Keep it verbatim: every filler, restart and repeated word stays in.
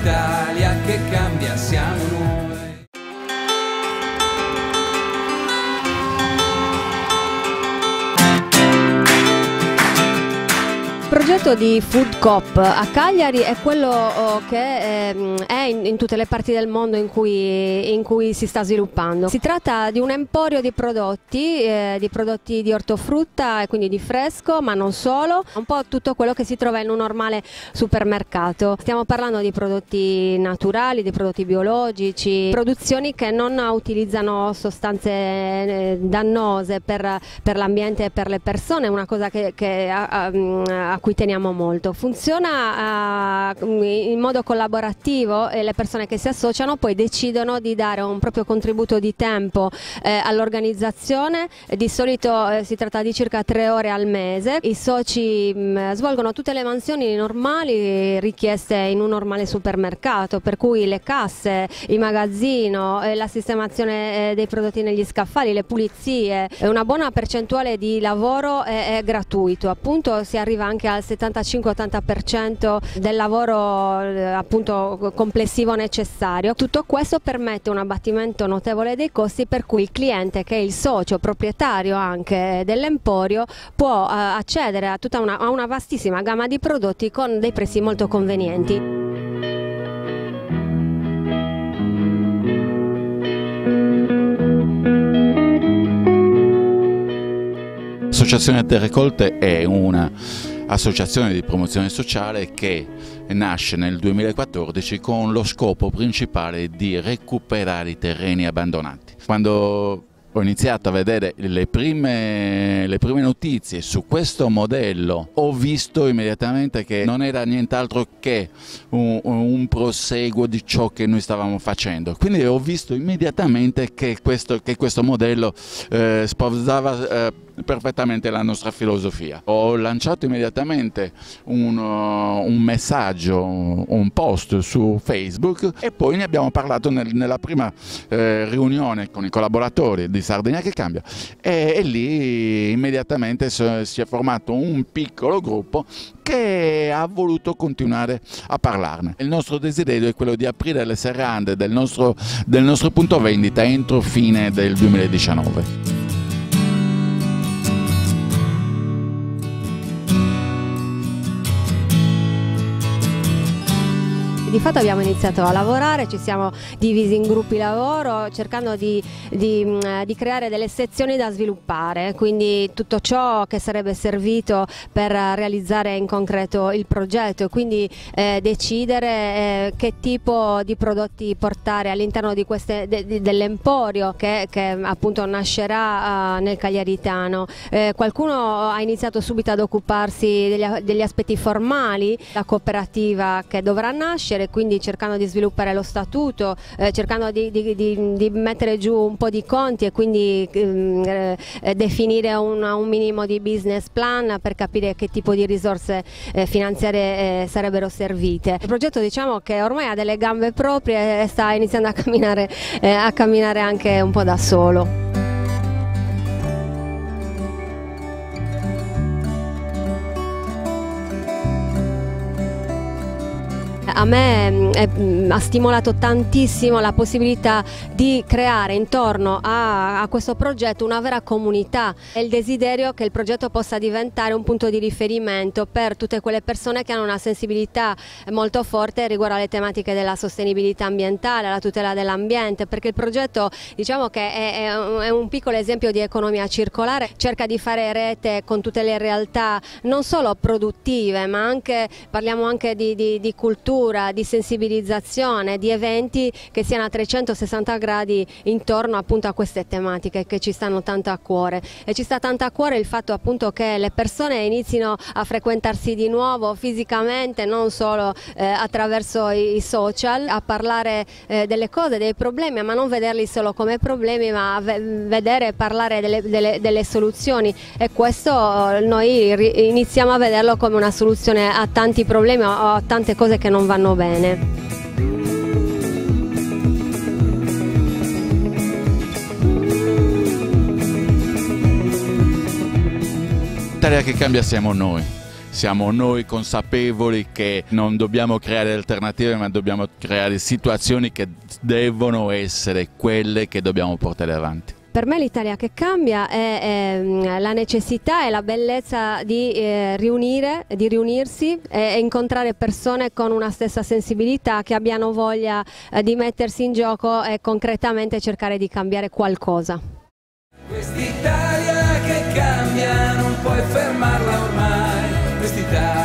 l'Italia che cambia siamo noi. Il progetto di Food Coop a Cagliari è quello oh, che eh, è in, in tutte le parti del mondo in cui, in cui si sta sviluppando. Si tratta di un emporio di prodotti, eh, di prodotti di ortofrutta e quindi di fresco, ma non solo, un po' tutto quello che si trova in un normale supermercato. Stiamo parlando di prodotti naturali, di prodotti biologici, produzioni che non utilizzano sostanze eh, dannose per, per l'ambiente e per le persone, una cosa che, che a, a, a cui teniamo molto. Funziona uh, in modo collaborativo e le persone che si associano poi decidono di dare un proprio contributo di tempo eh, all'organizzazione. Di solito eh, si tratta di circa tre ore al mese. I soci mh, svolgono tutte le mansioni normali richieste in un normale supermercato, per cui le casse, il magazzino, eh, la sistemazione eh, dei prodotti negli scaffali, le pulizie. Una buona percentuale di lavoro è, è gratuito, appunto si arriva anche al settantacinque ottanta per cento del lavoro eh, appunto complessivo necessario. Tutto questo permette un abbattimento notevole dei costi, per cui il cliente, che è il socio proprietario anche dell'emporio, può eh, accedere a tutta una, a una vastissima gamma di prodotti con dei prezzi molto convenienti. L'Associazione Terre Colte è una associazione di promozione sociale che nasce nel duemilaquattordici con lo scopo principale di recuperare i terreni abbandonati. Quando ho iniziato a vedere le prime, le prime notizie su questo modello, ho visto immediatamente che non era nient'altro che un, un proseguo di ciò che noi stavamo facendo. Quindi ho visto immediatamente che questo, che questo modello eh, sposava eh, perfettamente la nostra filosofia. Ho lanciato immediatamente un, uh, un messaggio, un post su Facebook, e poi ne abbiamo parlato nel, nella prima eh, riunione con i collaboratori di Sardegna che Cambia, e, e lì immediatamente si, si è formato un piccolo gruppo che ha voluto continuare a parlarne. Il nostro desiderio è quello di aprire le serrande del nostro, del nostro punto vendita entro fine del duemiladiciannove. Di fatto abbiamo iniziato a lavorare, ci siamo divisi in gruppi lavoro cercando di, di, di creare delle sezioni da sviluppare, quindi tutto ciò che sarebbe servito per realizzare in concreto il progetto, quindi eh, decidere eh, che tipo di prodotti portare all'interno di queste de, dell'emporio che, che appunto nascerà uh, nel Cagliaritano. Eh, qualcuno ha iniziato subito ad occuparsi degli, degli aspetti formali, la cooperativa che dovrà nascere, quindi cercando di sviluppare lo statuto, eh, cercando di, di, di, di mettere giù un po' di conti e quindi eh, definire un, un minimo di business plan per capire che tipo di risorse eh, finanziarie eh, sarebbero servite. Il progetto, diciamo, che ormai ha delle gambe proprie e sta iniziando a camminare, eh, a camminare anche un po' da solo. A me eh, ha stimolato tantissimo la possibilità di creare intorno a, a questo progetto una vera comunità e il desiderio che il progetto possa diventare un punto di riferimento per tutte quelle persone che hanno una sensibilità molto forte riguardo alle tematiche della sostenibilità ambientale, la tutela dell'ambiente, perché il progetto, diciamo, che è, è un piccolo esempio di economia circolare, cerca di fare rete con tutte le realtà non solo produttive, ma anche, parliamo anche di, di, di cultura, di sensibilizzazione, di eventi che siano a trecentosessanta gradi intorno appunto a queste tematiche che ci stanno tanto a cuore. E ci sta tanto a cuore il fatto appunto che le persone inizino a frequentarsi di nuovo fisicamente, non solo eh, attraverso i social, a parlare eh, delle cose, dei problemi, ma non vederli solo come problemi, ma vedere e parlare delle, delle, delle soluzioni, e questo noi iniziamo a vederlo come una soluzione a tanti problemi o a tante cose che non vanno bene. L'Italia che cambia siamo noi. siamo noi consapevoli che non dobbiamo creare alternative, ma dobbiamo creare situazioni che devono essere quelle che dobbiamo portare avanti. Per me l'Italia che cambia è, è la necessità e la bellezza di eh, riunire, di riunirsi e, e incontrare persone con una stessa sensibilità, che abbiano voglia eh, di mettersi in gioco e concretamente cercare di cambiare qualcosa. Quest'Italia che cambia non puoi fermarla ormai, quest'Italia